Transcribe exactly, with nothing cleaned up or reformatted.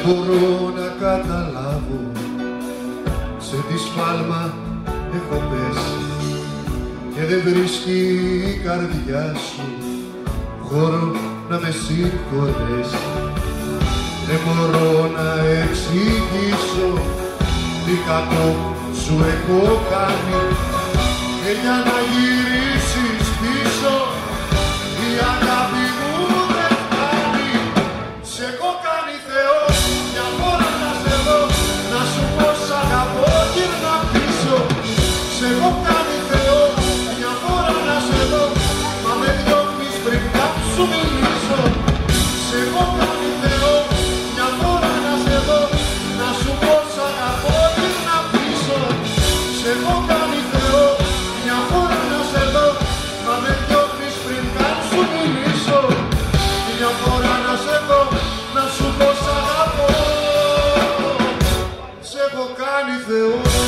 μπορώ να καταλάβω σε τι σφάλμα έχω πέσει και δεν βρίσκει η καρδιά σου χώρο να με συγχωρέσει. Δεν μπορώ να εξηγήσω τι κακό σου έχω κάνει και για να γυρίσεις πίσω η αγάπη μου δεν φτάνει. Σ' έχω κάνει Θεό μια φορά να σε δω, να σου πω σ' αγαπώ γύρνα πίσω. Σ' έχω κάνει Θεό μια φορά να σε δω, μα με διώχνεις πριν κάπου σου μιλήσω. Σ' έχω κάνει Θεό μια φορά να σε δω, να σου πω σ' αγαπώ γύρνα πίσω. Σ' έχω κάνει Θεό μια φορά να σε δω, μα με διώχνεις πριν καν σου μιλήσω. Μια φορά να σε δω, να σου πω σ' αγαπώ. Σ' έχω κάνει Θεό.